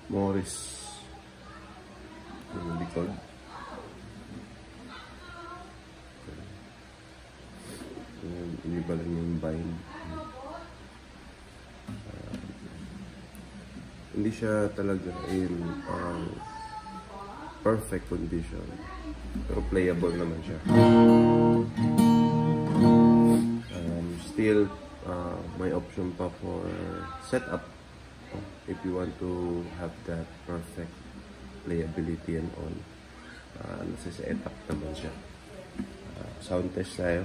Morris yung likod. Hindi ba lang yung bind. Hindi siya talaga in perfect condition, pero playable naman siya. Still may option pa for setup if you want to have that perfect playability and all. Nasa setup naman siya. Sound test tayo.